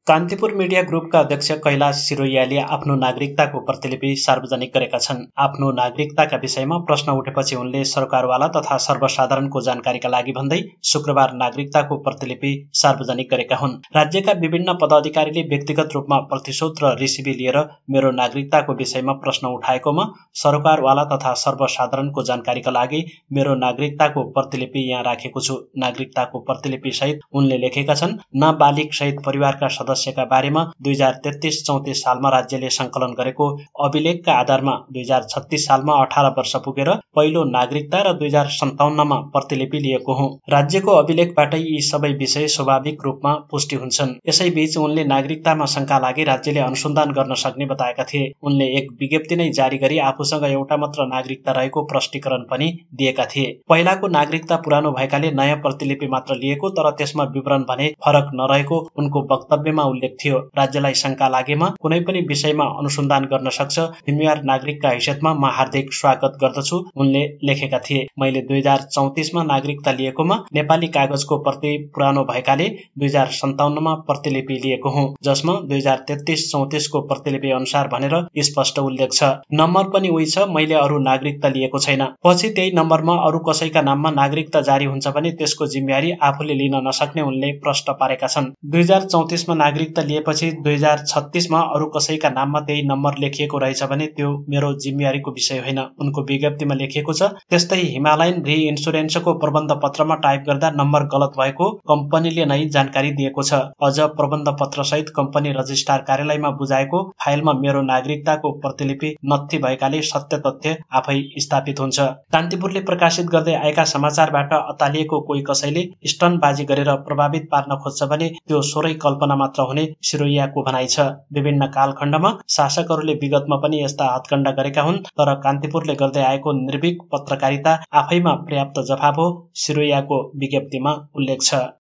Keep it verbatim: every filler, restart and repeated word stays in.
Kantipur media ग्रुपका अध्यक्ष कैलाश सिरोयाले आफ्नो नागरिकताको प्रतिलिपि सार्वजनिक गरेका छन्। आफ्नो नागरिकताका विषयमा प्रश्न उठेपछि उनले सरकारवाला तथा सर्वसाधारणको जानकारीका लागि भन्दै शुक्रबार नागरिकताको प्रतिलिपि सार्वजनिक गरेका हुन्। राज्यका विभिन्न पदाधिकारीले व्यक्तिगत रूपमा प्रतिशोध र रिसिभी लिएर मेरो नागरिकताको विषयमा प्रश्न उठाएकोमा सरकारवाला तथा सर्वसाधारणको जानकारीका लागि मेरो नागरिकताको प्रतिलिपि यहाँ राखेको छु। नागरिकताको प्रतिलिपि सहित उनले लेखेका छन्, नाबालिग सहित परिवारका सदस्यका बारेमा दुई हजार तेत्तीस चौतिस सालमा राज्यले संकलन गरेको अभिलेखका आधारमा दुई हजार छत्तीस सालमा अठारह वर्ष पुगेर पहिलो नागरिकता र दुई हजार सन्ताउन्नमा प्रतिलिपि लिएको हुँ। राज्यको अभिलेखबाटै यी सबै विषय स्वाभाविक रूपमा पुष्टि हुन्छन्। यसैबीच उनले नागरिकतामा शंका लागि राज्यले अनुसन्धान गर्न सक्ने बताएका थिए। उनले एक विज्ञप्ति नै जारी गरी आफूसँग एउटा मात्र नागरिकता रहेको प्रष्टीकरण पनि दिएका थिए। पहिलाको नागरिकता पुरानो भएकाले नयाँ प्रतिलिपि मात्र लिएको, तर त्यसमा विवरण भने फरक नरहेको उनको वक्तव्यमा उल्लेख थियो। राज्यलाई शंका लागेमा कुनै पनि विषयमा अनुसन्धान गर्न सक्छ। जिम्मेवार नागरिकका हैसियतमा म हार्दिक स्वागत गर्दछु, उनले लेखेका थिए। मैले दुई हजार चौतिसमा नागरिकता लिएकोमा नेपाली कागजको प्रति पुरानो भएकाले दुई हजार सन्ताउन्नमा प्रतिलिपि लिएको हुँ, जसमा दुई हजार तेत्तीस चौतिसको प्रतिलिपि अनुसार भनेर स्पष्ट उल्लेख छ। नम्बर पनि उही छ। मैले अरू नागरिकता लिएको छैन। पछि त्यही नम्बरमा अरू कसैका नाममा नागरिकता जारी हुन्छ भने त्यसको जिम्मेवारी आफूले लिन नसक्ने उनले प्रश्न पारेका छन्। दुई हजार चौतिसमा नागरिकता लिएपछि दुई हजार छत्तीसमा अरू कसैका नाममा त्यही नम्बर लेखिएको रहेछ भने त्यो मेरो जिम्मेवारीको विषय होइन, उनको विज्ञप्तिमा लेखिएको छ। त्यस्तै हिमालयन रि इन्सुरेन्सको प्रबन्ध पत्रमा टाइप गर्दा नम्बर गलत भएको कम्पनीले नै जानकारी दिएको छ। अझ प्रबन्ध पत्र सहित कम्पनी रजिस्ट्रार कार्यालयमा बुझाएको फाइलमा मेरो नागरिकताको प्रतिलिपि नत्थी भएकाले सत्य तथ्य आफै स्थापित हुन्छ। कान्तिपुरले प्रकाशित गर्दै आएका समाचारबाट अतालिएको कोही कसैले स्टनबाजी गरेर प्रभावित पार्न खोज्छ भने त्यो सोरै कल्पना मात्र हुने सिरोयाको भनाइ छ। विभिन्न कालखण्डमा शासकहरूले विगतमा पनि यस्ता हत्कण्डा गरेका हुन्, तर कान्तिपुरले गर्दै आएको निर्भीक पत्रकारिता आफैमा पर्याप्त जवाफ हो, सिरोयाको विज्ञप्तिमा उल्लेख छ।